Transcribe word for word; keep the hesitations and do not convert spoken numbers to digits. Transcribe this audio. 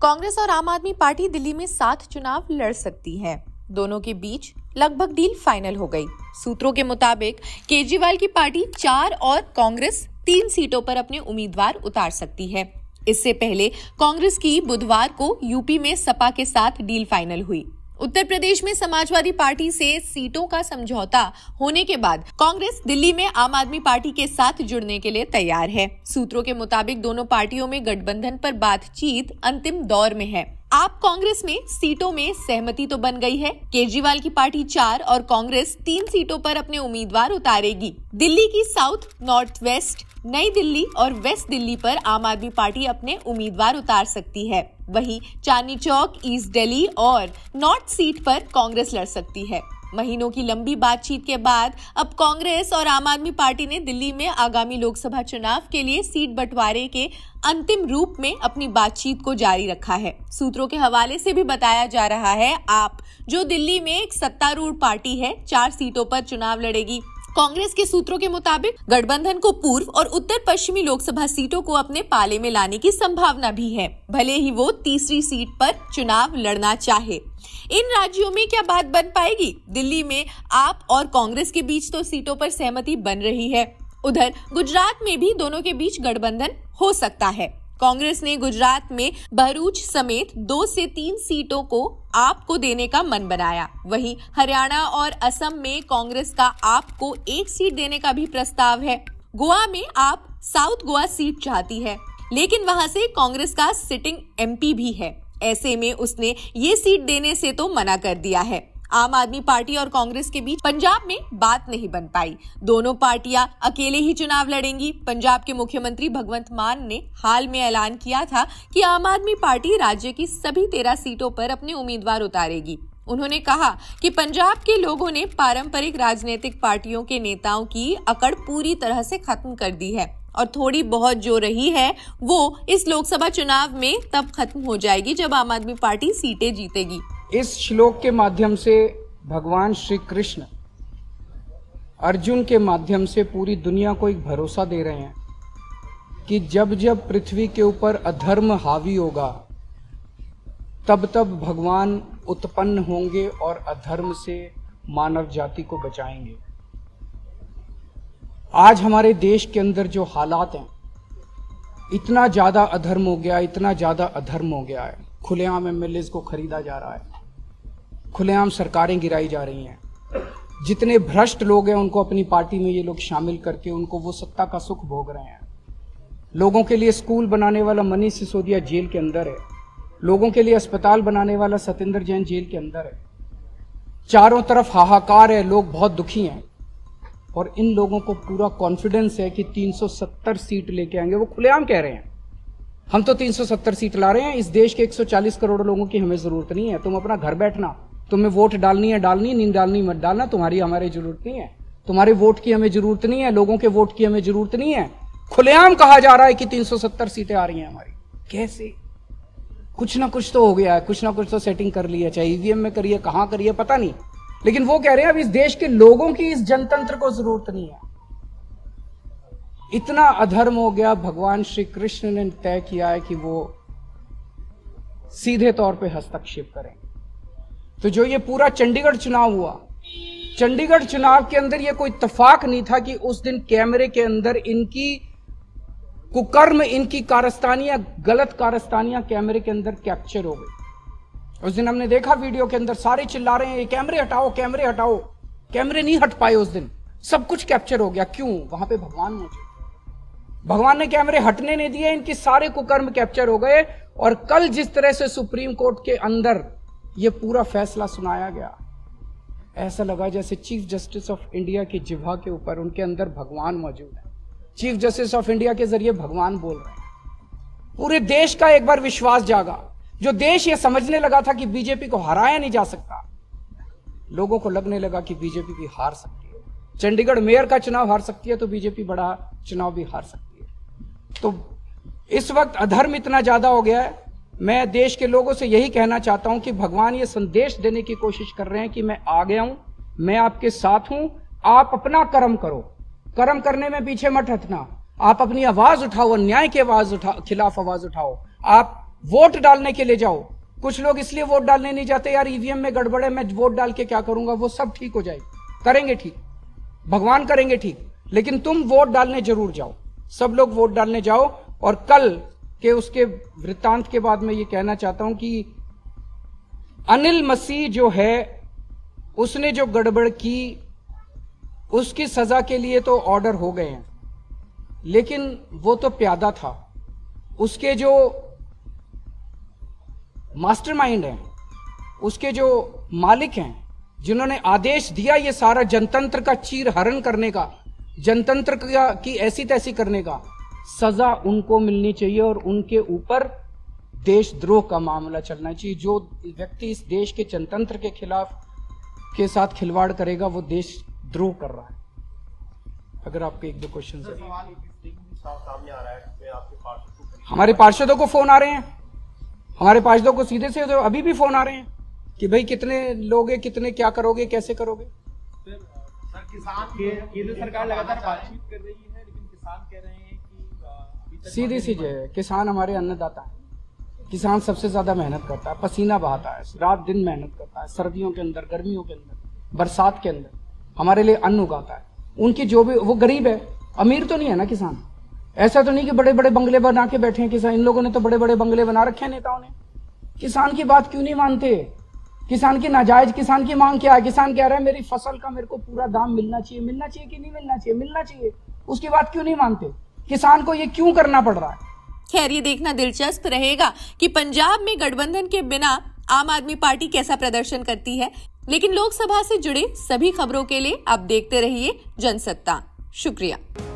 कांग्रेस और आम आदमी पार्टी दिल्ली में सात चुनाव लड़ सकती है। दोनों के बीच लगभग डील फाइनल हो गई। सूत्रों के मुताबिक केजरीवाल की पार्टी चार और कांग्रेस तीन सीटों पर अपने उम्मीदवार उतार सकती है। इससे पहले कांग्रेस की बुधवार को यूपी में सपा के साथ डील फाइनल हुई। उत्तर प्रदेश में समाजवादी पार्टी से सीटों का समझौता होने के बाद कांग्रेस दिल्ली में आम आदमी पार्टी के साथ जुड़ने के लिए तैयार है। सूत्रों के मुताबिक दोनों पार्टियों में गठबंधन पर बातचीत अंतिम दौर में है। आप कांग्रेस में सीटों में सहमति तो बन गई है। केजरीवाल की पार्टी चार और कांग्रेस तीन सीटों पर अपने उम्मीदवार उतारेगी। दिल्ली की साउथ, नॉर्थ वेस्ट, नई दिल्ली और वेस्ट दिल्ली पर आम आदमी पार्टी अपने उम्मीदवार उतार सकती है। वहीं चांदनी चौक, ईस्ट दिल्ली और नॉर्थ सीट पर कांग्रेस लड़ सकती है। महीनों की लंबी बातचीत के बाद अब कांग्रेस और आम आदमी पार्टी ने दिल्ली में आगामी लोकसभा चुनाव के लिए सीट बंटवारे के अंतिम रूप में अपनी बातचीत को जारी रखा है। सूत्रों के हवाले से भी बताया जा रहा है, आप जो दिल्ली में एक सत्तारूढ़ पार्टी है, चार सीटों पर चुनाव लड़ेगी। कांग्रेस के सूत्रों के मुताबिक गठबंधन को पूर्व और उत्तर पश्चिमी लोकसभा सीटों को अपने पाले में लाने की संभावना भी है, भले ही वो तीसरी सीट पर चुनाव लड़ना चाहे। इन राज्यों में क्या बात बन पाएगी? दिल्ली में आप और कांग्रेस के बीच तो सीटों पर सहमति बन रही है। उधर गुजरात में भी दोनों के बीच गठबंधन हो सकता है। कांग्रेस ने गुजरात में भरूच समेत दो से तीन सीटों को आप को देने का मन बनाया। वहीं हरियाणा और असम में कांग्रेस का आप को एक सीट देने का भी प्रस्ताव है। गोवा में आप साउथ गोवा सीट चाहती है, लेकिन वहां से कांग्रेस का सिटिंग एमपी भी है। ऐसे में उसने ये सीट देने से तो मना कर दिया है। आम आदमी पार्टी और कांग्रेस के बीच पंजाब में बात नहीं बन पाई। दोनों पार्टियां अकेले ही चुनाव लड़ेंगी। पंजाब के मुख्यमंत्री भगवंत मान ने हाल में ऐलान किया था कि आम आदमी पार्टी राज्य की सभी तेरह सीटों पर अपने उम्मीदवार उतारेगी। उन्होंने कहा कि पंजाब के लोगों ने पारंपरिक राजनीतिक पार्टियों के नेताओं की अकड़ पूरी तरह से खत्म कर दी है और थोड़ी बहुत जो रही है वो इस लोकसभा चुनाव में तब खत्म हो जाएगी जब आम आदमी पार्टी सीटें जीतेगी। इस श्लोक के माध्यम से भगवान श्री कृष्ण अर्जुन के माध्यम से पूरी दुनिया को एक भरोसा दे रहे हैं कि जब जब पृथ्वी के ऊपर अधर्म हावी होगा तब तब भगवान उत्पन्न होंगे और अधर्म से मानव जाति को बचाएंगे। आज हमारे देश के अंदर जो हालात हैं, इतना ज्यादा अधर्म हो गया, इतना ज्यादा अधर्म हो गया है। खुलेआम एमएलए को खरीदा जा रहा है, खुलेआम सरकारें गिराई जा रही हैं। जितने भ्रष्ट लोग हैं उनको अपनी पार्टी में ये लोग शामिल करके उनको वो सत्ता का सुख भोग रहे हैं। लोगों के लिए स्कूल बनाने वाला मनीष सिसोदिया जेल के अंदर है। लोगों के लिए अस्पताल बनाने वाला सत्येंद्र जैन जेल के अंदर है। चारों तरफ हाहाकार है, लोग बहुत दुखी हैं और इन लोगों को पूरा कॉन्फिडेंस है कि तीन सौ सत्तर सीट लेके आएंगे। वो खुलेआम कह रहे हैं हम तो तीन सौ सत्तर सीट ला रहे हैं। इस देश के एक सौ चालीस करोड़ लोगों की हमें जरूरत नहीं है। तुम अपना घर बैठना, तुम्हें वोट डालनी है डालनी, नहीं डालनी मत डालना, तुम्हारी हमारी जरूरत नहीं है। तुम्हारे वोट की हमें जरूरत नहीं है, लोगों के वोट की हमें जरूरत नहीं है। खुलेआम कहा जा रहा है कि तीन सौ सत्तर सीटें आ रही हैं हमारी। कैसे? कुछ ना कुछ तो हो गया है, कुछ ना कुछ तो सेटिंग कर ली है, चाहे ईवीएम में करिए, कहां करिए पता नहीं, लेकिन वो कह रहे हैं अब इस देश के लोगों की इस जनतंत्र को जरूरत नहीं है। इतना अधर्म हो गया, भगवान श्री कृष्ण ने तय किया है कि वो सीधे तौर पे हस्तक्षेप करें। तो जो ये पूरा चंडीगढ़ चुनाव हुआ, चंडीगढ़ चुनाव के अंदर ये कोई इत्तेफाक नहीं था कि उस दिन कैमरे के अंदर इनकी कुकर्म, इनकी कारस्तानियां, गलत कारस्तानियां कैमरे के अंदर कैप्चर हो गई। उस दिन हमने देखा वीडियो के अंदर सारे चिल्ला रहे हैं ये कैमरे हटाओ, कैमरे हटाओ। कैमरे नहीं हट पाए उस दिन, सब कुछ कैप्चर हो गया। क्यों? वहां पे भगवान मौजूद। भगवान ने कैमरे हटने नहीं दिए, इनके सारे कुकर्म कैप्चर हो गए। और कल जिस तरह से सुप्रीम कोर्ट के अंदर यह पूरा फैसला सुनाया गया, ऐसा लगा जैसे चीफ जस्टिस ऑफ इंडिया की जिह्वा के ऊपर उनके अंदर भगवान मौजूद है। चीफ जस्टिस ऑफ इंडिया के जरिए भगवान बोल रहे हैं। पूरे देश का एक बार विश्वास जागा। जो देश ये समझने लगा था कि बीजेपी को हराया नहीं जा सकता, लोगों को लगने लगा कि बीजेपी भी हार सकती है। चंडीगढ़ मेयर का चुनाव हार सकती है तो बीजेपी बड़ा चुनाव भी हार सकती है। तो इस वक्त अधर्म इतना ज्यादा हो गया है। मैं देश के लोगों से यही कहना चाहता हूं कि भगवान ये संदेश देने की कोशिश कर रहे हैं कि मैं आ गया हूं, मैं आपके साथ हूं, आप अपना कर्म करो, कर्म करने में पीछे मत हटना। आप अपनी आवाज उठाओ, अन्याय की आवाज उठा खिलाफ आवाज उठाओ। आप वोट डालने के लिए जाओ। कुछ लोग इसलिए वोट डालने नहीं जाते, यार ईवीएम में गड़बड़ है, मैं वोट डाल के क्या करूंगा। वो सब ठीक हो जाएगी, करेंगे ठीक, भगवान करेंगे ठीक, लेकिन तुम वोट डालने जरूर जाओ। सब लोग वोट डालने जाओ। और कल के उसके वृत्तांत के बाद मैं ये कहना चाहता हूं कि अनिल मसीह जो है, उसने जो गड़बड़ की उसकी सजा के लिए तो ऑर्डर हो गए हैं, लेकिन वो तो प्यादा था। उसके जो मास्टरमाइंड हैं, उसके जो मालिक हैं, जिन्होंने आदेश दिया ये सारा जनतंत्र का चीर हरण करने का, जनतंत्र का की ऐसी तैसी करने का, सजा उनको मिलनी चाहिए और उनके ऊपर देशद्रोह का मामला चलना चाहिए। जो व्यक्ति इस देश के जनतंत्र के खिलाफ के साथ खिलवाड़ करेगा वो देशद्रोह कर रहा है। अगर आपके एक दो क्वेश्चन है। हमारे पार्षदों को फोन आ रहे हैं, हमारे पार्षदों को सीधे से तो अभी भी फोन आ रहे हैं कि भाई कितने लोगे, कितने क्या करोगे, कैसे करोगे। सर किसान केंद्र सरकार लगातार बातचीत कर रही है, लेकिन किसान कह रहे हैं कि सीधी सी है, किसान हमारे अन्नदाता है। किसान सबसे ज्यादा मेहनत करता है, पसीना बहाता है, रात दिन मेहनत करता है, सर्दियों के अंदर, गर्मियों के अंदर, बरसात के अंदर हमारे लिए अन्न उगाता है। उनकी जो भी, वो गरीब है, अमीर तो नहीं है ना किसान। ऐसा तो नहीं कि बड़े बड़े बंगले बना के बैठे हैं किसान। इन लोगों ने तो बड़े बड़े बंगले बना रखे हैं नेताओं ने। किसान की बात क्यों नहीं मानते? किसान की नाजायज, किसान की मांग क्या है? किसान कह रहा है मेरी फसल का मेरे को पूरा दाम मिलना चाहिए। मिलना चाहिए कि नहीं मिलना चाहिए? मिलना चाहिए। उसकी बात क्यों नहीं मानते? किसान को ये क्यों करना पड़ रहा है? खैर, ये देखना दिलचस्प रहेगा कि पंजाब में गठबंधन के बिना आम आदमी पार्टी कैसा प्रदर्शन करती है। लेकिन लोकसभा से जुड़े सभी खबरों के लिए आप देखते रहिए जनसत्ता। शुक्रिया।